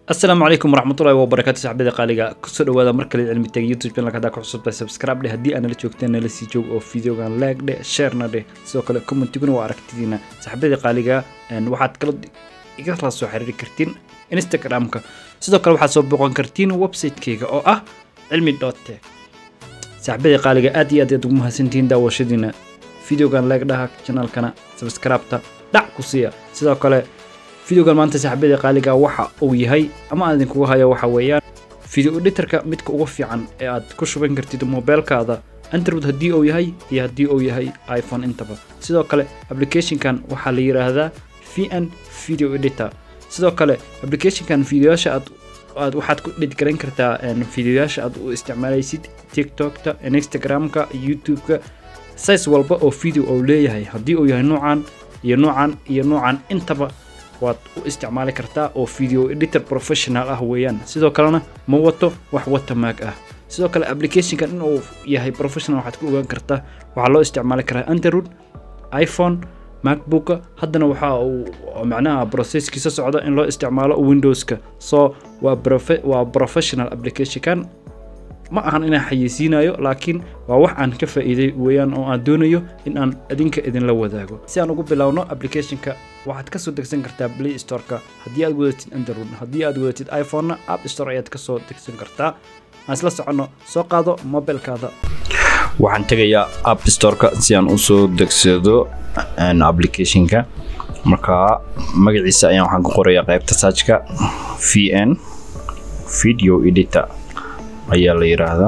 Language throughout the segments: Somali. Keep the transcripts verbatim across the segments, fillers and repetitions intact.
السلام عليكم ورحمة الله وبركاته. صاحبتي قاليقة كسر وهذا مركز علمي تاج يوتيوب channel كذا كحصل سبسكرايب له هدي أنا اللي شوفتنا اللي سيجوج أو فيديو كان لايك ده شيرنا ده سو كله كومنت تكونوا وعرفتينا. صاحبتي قاليقة إن واحد كلد يخلص وحرر كرتين إنستغرامك سو كله واحد صوب بقون كرتين ويب سايت كيكا أو أه علمي دوت تك. صاحبتي قاليقة أدي أدي تقوم هسنتين دا وشدينا فيديو كان لايك ده channel كنا سبسكرايب تا دع كوسيا سو كله فيديو قال ما أنت صاحبتي قاليقة وحى أو يهي أما أنا كوها يا وحى ويان فيديو إديترك متك وقفي عن أد كوش بين كرتيد موبايل كذا أنت رد هدي أو يهي هي هدي أو يهي آيفون انتبه سيدا كله أبليكيشن كان وحلير هذا في أن فيديو إديتر سيدا كله أبليكيشن كان فيديوهاش أد أد واحد كل كرين كرتا إن فيديوهاش أد استعمال يسيد تيك توك تا إنستغرام كا يوتيوب كا سايس والبا أو فيديو أو ليه هي هدي أو يهي نوعان ينوعان ينوعان انتبه waad u isticmaali kartaa oo video editor professional ah weeyaan sidoo kalena ma wato wax wata maag ah sidoo kale application kan inuu yahay professional waxaad ku ogaan kartaa waxa loo isticmaali karaa Android iPhone MacBook haddana waxa uu macnaha processkiisa socda in loo isticmaalo Windows-ka so waa profe waa professional application kan ma ahan inaan xayeysiinayo laakiin waa wax aan ka faa'iiday weeyaan oo aan doonayo in aan adinka idin la wadaago si aan ugu bilowno application-ka waxaad ka soo degsan kartaa Play Store-ka haddii aad wadatid Android haddii aad wadatid iPhone App Store ayaad ka soo degsan kartaa aan isla socono soo qaado mobilkaada waxaan tagayaa App Store-ka si aan u soo degsado an application-ka marka magaciisa ayaan waxaan ku qorayaa qaybta search-ka V N video editor ayaa la yiraahdaa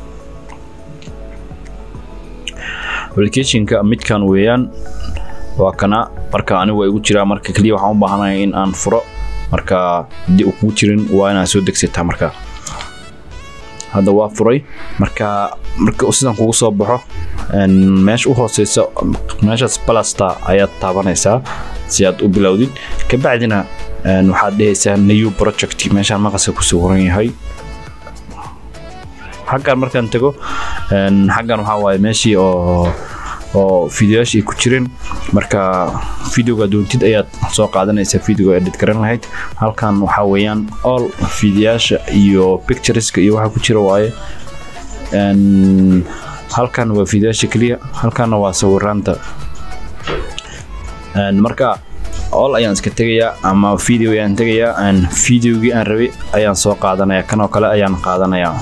application-ka midkan weeyaan waa kana marka anigu way ugu jiraa marka kaliya waxaan u baahanahay in aan furo marka dii uu ku jirin waa inaan soo degsataa marka hada waa furay marka marka sidan kugu soo baxo in meesha u hooseyso meeshaas plasta ayaad taabanaysaa si aad u bilowdid ka bacdina waxaad dhehaysaa new project meeshaan maqaska ku sawiran yahay حقا مركان تجو حقا وحواي ماشي أو أو فيديوهاش يكتيرين مركا فيديو قدون تد أيات سوق عادنا يصير فيديو إديت كرنا هيد هل كان وحويان all فيديوهاش يو pictures يو واحد كتير واي إن هل كان وفيديوهاش كليا هل كان وصورانتا إن مركا all أيان سكتيجيا أما فيديو يان تجيا إن فيديو جي أن ربي أيان سوق عادنا يا كانوا كلا أيان قادنا يا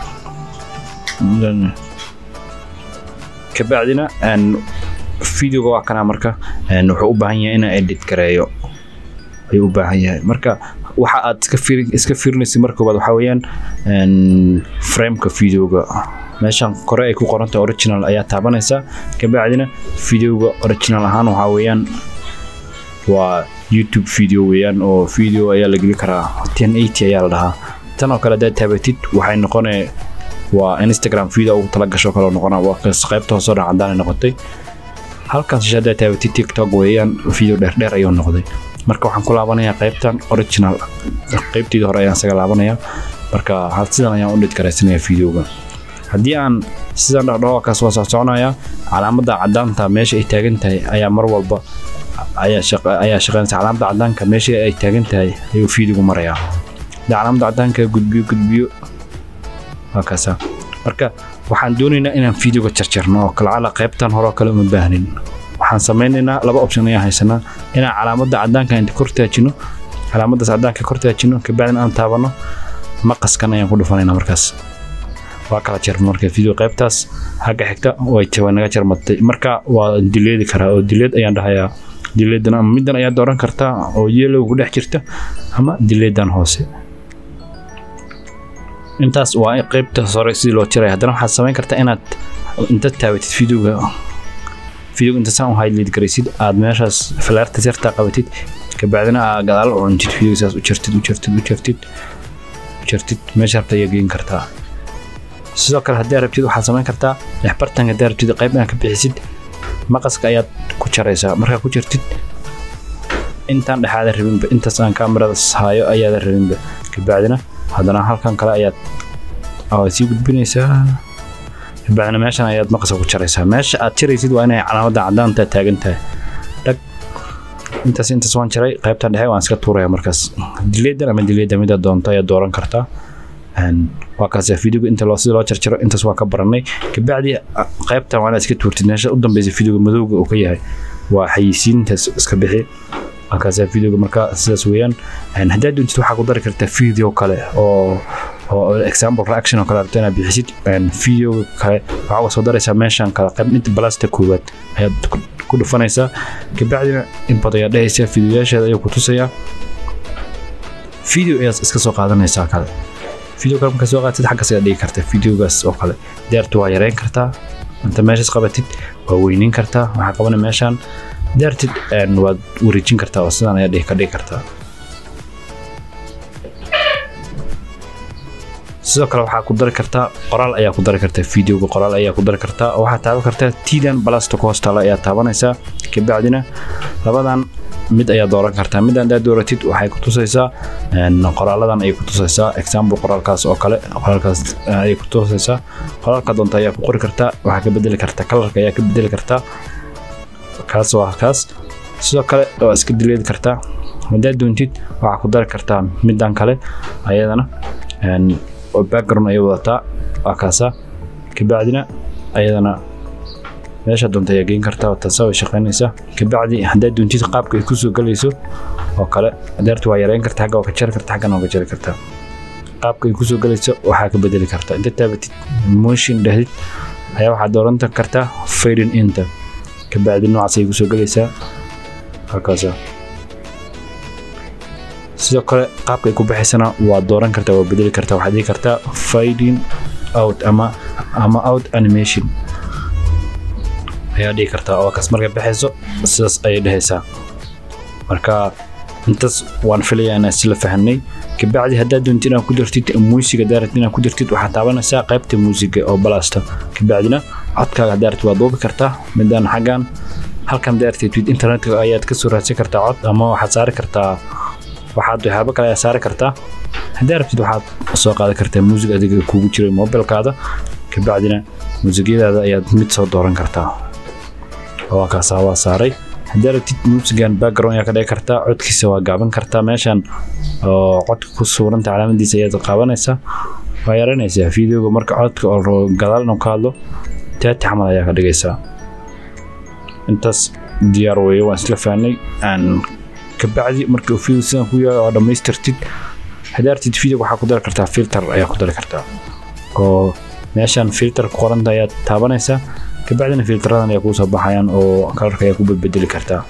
كبعدنا أن فيديو جوا كنا مركا أن وحو بهنيا إنا إديت كرايو أيو بهنيا مركا وحا أتكفير إسكفير نسي مركا بعد حويان أن فريم كفيديو جوا ماشان كراي كو قرنت أوريجينال أيات تابانيسا كبعدنا فيديو جوا أوريجينال هان وحويان و يوتيوب فيديو ويان أو فيديو أيا لقلي كرا ten eighty أيا لها تنا كلا ده تابتيت وحين نقول وإنستغرام فيديو تلاقي شو كلام نقولنا وقصقيب توصل عندنا نقطي هل كان شجع تابتي تيك توك ويان فيديو ده ده رأيون نقطي مركو حن كل عبانية قيبتان أوريجينال قيبتي ده رأيان سجل عبانية مركا هل سيدنا يا أولد كرسني فيديو جا هدي عن سيدنا رأوا كسوة صنعنا يا على مدى عدان تماشي إتاجن تاي أي مرة با أي شق أي شغل على مدى عدان كماشي إتاجن تاي يو فيديو مرة يا ده على مدى عدان كجود بيو جود بيو هكذا marka waxaan doonaynaa inaan video-ga jarjarno kala cala qaybtan hore kala ma baahnin waxaan sameynaynaa laba option ayaa haysanaa inaan calaamadda cadaanka inta kor taajino calaamadda cadaanka kor taajino ka bacdina aan taabano maqaskan ayaan ku dhufanaynaa markaas waa kala jarmo marka video qaybtaas haga xigta way tawa naga jarmatay marka waa delete karaa oo delete ayaan dhahayaa delete-dan ama midan ayaa dooran kartaa oo yellow ku dhex jirta ama delete-dan hoose intaas waa qaybta sare si loo tiray hadana waxa sameyn kartaa inaad inta taabatid video-ga video inta saan highlight garaysid aad meeshaas falaarta sirta qabatid ka bacdina gadaal oo inta video-gaas u jirtid u jirtid u jirtid u jirtid meesha rabta yageyn kartaa sidoo kale haddii rabtid waxa sameyn kartaa lixbartan haddii rabtid qaybna ka bixisid maqaska ayaad ku jaraysaa marka ku jirtid intaan dhaxaada rabinba inta saan kaamirada haayo ayaad rabinba ka bacdina haddana halkan kale ayaad oo si gudbinaysaa bacna meeshan ayaad maqas ku jaraysaa meesha aad tiraysid waa inay calaamadda cadaanta taagan tahay dhag intaas intaas waan jaray qaybtan dhexe waan iska tuuraya markaas delete ama delete mid aad doonto ayaa dooran kartaa and waa kaas video inta loo sida loo jarjaro intaas waa ka baranay ka bacdi qaybtan waan iska tuurtay meesha u dambeysay video madowga oo ka yahay waa xayisiinta iska bixi waa kaas video marka sidaas weeyaan and haddii aad waxa ku dari kartaa video kale oo oo example reaction oo kale artana bixisid and video kale waxa soo daraysa meeshan kala qayb inta balasta koowaad ayaad ku dhufanaysaa ka bacdina in badaya dhaysa videoyaasha ay ku tusaya video ay iska soo qaadanaysaa kale video kale marka soo qaatid xagga sida dhigi kartaa videogaas oo kale deertu waa yareyn kartaa inta meeshaas qabatid waa weynin kartaa waxa qabana meeshan deertid and waad wareejin kartaa oo sidaan ayaa dhigi ka dhigi kartaa sidoo kale waxa ku dari kartaa qoraal ayaa ku dari kartaa videoga qoraal ayaa ku dari kartaa waxa taaban kartaa tiidan balasta coastal ayaa taabanaysaa ka bacdina labadan mid ayaa dooran kartaa mid aad dooratid waxay ku tusaysaa in qoraaladan ay ku tusaysaa example qoraalkaas oo kale qoraalkaas ay ku tusaysaa qoraalka doonta ayaa ku qori kartaa waxa ka bedeli kartaa colorka ayaa ka bedeli kartaa kaas waa kaas sidoo kale oo iska delete kartaa haddii doontid waxa ku dari kartaa midan kale ayadana and oo background ay wadataa waa kaasa ka bacdina ayadana meesha doonta ayaa geyn kartaa taasoo shaqeynaysa ka bacdi haddii doontid qaabka ay ku soo galayso oo kale adeertu waa yareyn kartaa xagga ka jar kartaa xagga ka jar kartaa qaabka ay ku soo galayso waxa ka bedeli kartaa inta taabatid motion dhahdid ayaa waxa dooran kartaa fading in ka bacdi noocaas ay ku soo galaysaa halkaasa sidoo kale qaabka ay ku baxaysana waa dooran kartaa waa bedeli kartaa waxa dhigi kartaa fading out ama ama out animation ayaa dhigi kartaa oo kaas marka baxayso sidaas ay dhahaysaa marka intaas waan filayaa inaan isla fahanay ka bacdi haddii doontid inaad ku dartid muusiga daarad inaad ku dartid waxa taabanaysaa qaybta muusiga oo balasta ka bacdina codkaaga daarad waa duubi kartaa midaan xagan halkan daartid internetka ayaad ka soo raadsan kartaa cod ama waxaad saari kartaa waxaad waxba kale saari kartaa haddii rabtid waxaad soo qaadan kartaa muusiga adiga kugu jiray mobilkaada ka bacdina muusigadaada ayaad mid soo dooran kartaa oo kaas waa saaray haddii rabtid muusigan background ayaa ka dhigi kartaa codkiisa waa gaaban kartaa meeshan oo codka ku suuranta calaamadiisa ayaad qaabanaysaa waa yaranaysaa videoga marka codka oo gadaal inuu ka hadlo taati xamal ayaa ka dhigaysaa intaas diyaar weeye waan isla fahnay aan ka bacdi marka uu video sidan ku yahay oo dhamaystirtid haddii rabtid video waxa ku dari kartaa filter ayaa ku dari kartaa oo meeshan filter ku qoran tahay ayaa taabanaysaa ka bacdina filteradan ayaa ku soo baxayaan oo colorka ayaa ku bedeli kartaa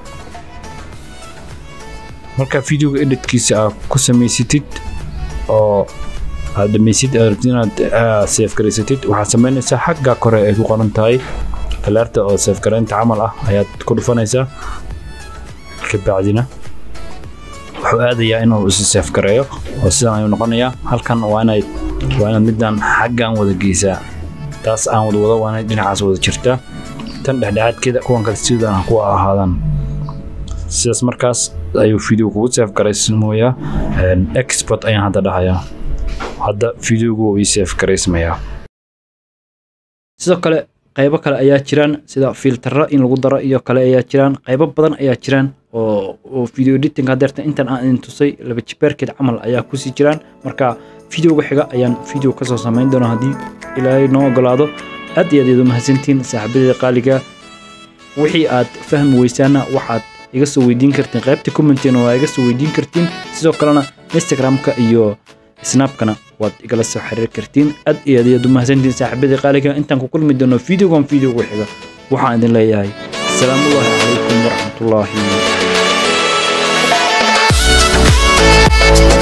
marka videoga editkiisa aad ku samaysatid oo aad dhamaysid aad inaad save gareysatid waxaad samaynaysaa xagga kore ay ku qoran tahay tallaarta oo save gareynta camal ah ayaad ku dhufanaysaa ka bacdina wuxuu aadayaa inuu is save gareeyo oo sidan ayuu noqonayaa halkan waa inay waa inaad midaan xaggan wada geysaa taas aan wada wada waa inay dhinacaas wada jirtaa tan dhexdhexaadkeeda kuwan kale sidaan ku ahaadaan sidaas markaas ayuu video kugu save gareysmayaa export ayaan hadda dhahayaa hadda videogu uu save gareysmayaa sidoo kale qaybo kale ayaa jiraan sida filtera in lagu daro iyo kale ayaa jiraan qaybo badan ayaa jiraan oo oo video editing hadeerta intan aan tusay laba jibeerkeed camal ayaa ku sii jiraan marka videoga xiga ayaan video ka soo sameyn doonaa hadii ilaahay noo ogolaado aad iyo aad u mahadsantiin saaxiibada qaaliga wixii aad fahmi weysaana waxaad iga soo weydiin kartiin qaybta comment-na waa iga soo weydiin kartiin sidoo kalena Instagram-ka iyo Snap-kana waad igala soo xiriir kartiin aad iyo aad u mahadsantiin saaxiibada qaaliga intaan ku kulmi doono videogan videoga xiga waxaan idin leeyahay السلام عليكم ورحمة الله